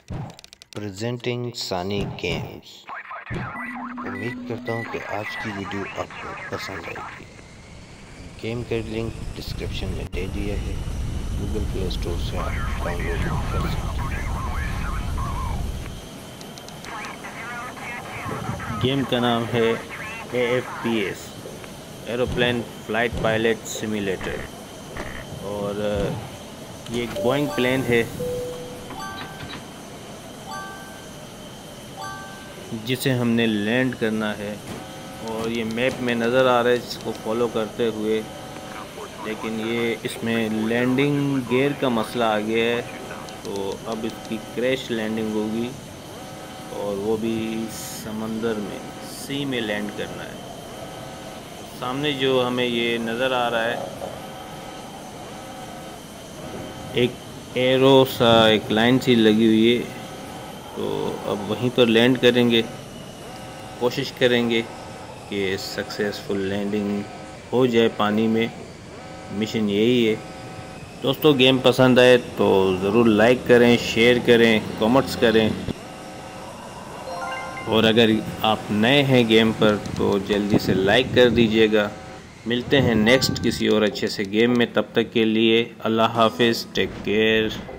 Presenting सानी games. उम्मीद करता हूँ कि आज की वीडियो आपको पसंद आएगी। गेम का लिंक डिस्क्रिप्शन में दे दिया है, गूगल प्ले स्टोर से आप डाउनलोड कर सकते हैं। गेम का नाम है AFPS, aeroplane flight pilot simulator. और ये एक बोइंग प्लेन है जिसे हमने लैंड करना है, और ये मैप में नज़र आ रहा है जिसको फॉलो करते हुए। लेकिन ये इसमें लैंडिंग गियर का मसला आ गया है, तो अब इसकी क्रैश लैंडिंग होगी और वो भी समंदर में, सी में लैंड करना है। सामने जो हमें ये नज़र आ रहा है, एक एरो सा, एक लाइन सी लगी हुई है, तो अब वहीं पर लैंड करेंगे। कोशिश करेंगे कि सक्सेसफुल लैंडिंग हो जाए पानी में। मिशन यही है। दोस्तों, गेम पसंद आए तो ज़रूर लाइक करें, शेयर करें, कमेंट्स करें। और अगर आप नए हैं गेम पर तो जल्दी से लाइक कर दीजिएगा। मिलते हैं नेक्स्ट किसी और अच्छे से गेम में। तब तक के लिए अल्लाह हाफिज़, टेक केयर।